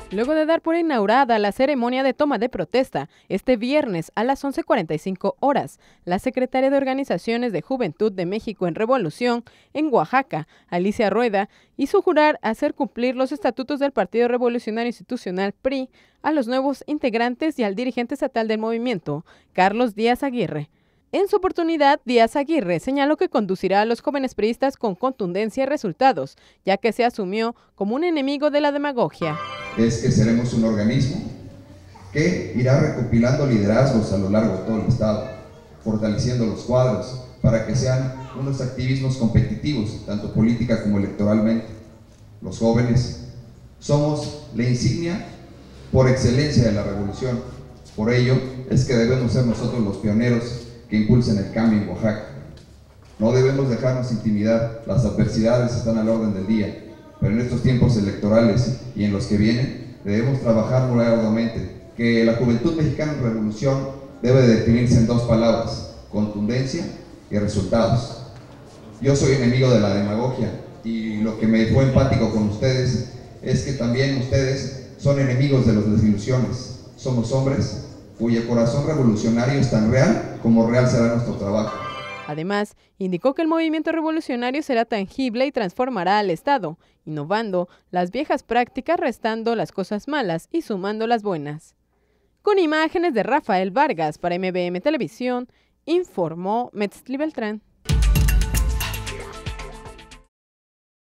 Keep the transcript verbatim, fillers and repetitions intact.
Luego de dar por inaugurada la ceremonia de toma de protesta este viernes a las once cuarenta y cinco horas, la secretaria de Organizaciones de Juventud de México en Revolución en Oaxaca, Alicia Rueda, hizo jurar hacer cumplir los estatutos del Partido Revolucionario Institucional P R I a los nuevos integrantes y al dirigente estatal del movimiento, Carlos Díaz Aguirre. En su oportunidad, Díaz Aguirre señaló que conducirá a los jóvenes priistas con contundencia y resultados, ya que se asumió como un enemigo de la demagogia. Es que seremos un organismo que irá recopilando liderazgos a lo largo de todo el estado, fortaleciendo los cuadros para que sean unos activismos competitivos, tanto política como electoralmente. Los jóvenes somos la insignia por excelencia de la revolución. Por ello es que debemos ser nosotros los pioneros que impulsen el cambio en Oaxaca. No debemos dejarnos intimidar, las adversidades están a la orden del día, pero en estos tiempos electorales y en los que vienen debemos trabajar muy arduamente, que la juventud mexicana en revolución debe de definirse en dos palabras: contundencia y resultados. Yo soy enemigo de la demagogia y lo que me fue empático con ustedes es que también ustedes son enemigos de las desilusiones. Somos hombres cuyo corazón revolucionario es tan real como real será nuestro trabajo. Además, indicó que el movimiento revolucionario será tangible y transformará al Estado, innovando las viejas prácticas, restando las cosas malas y sumando las buenas. Con imágenes de Rafael Vargas para M B M Televisión, informó Metzli Beltrán.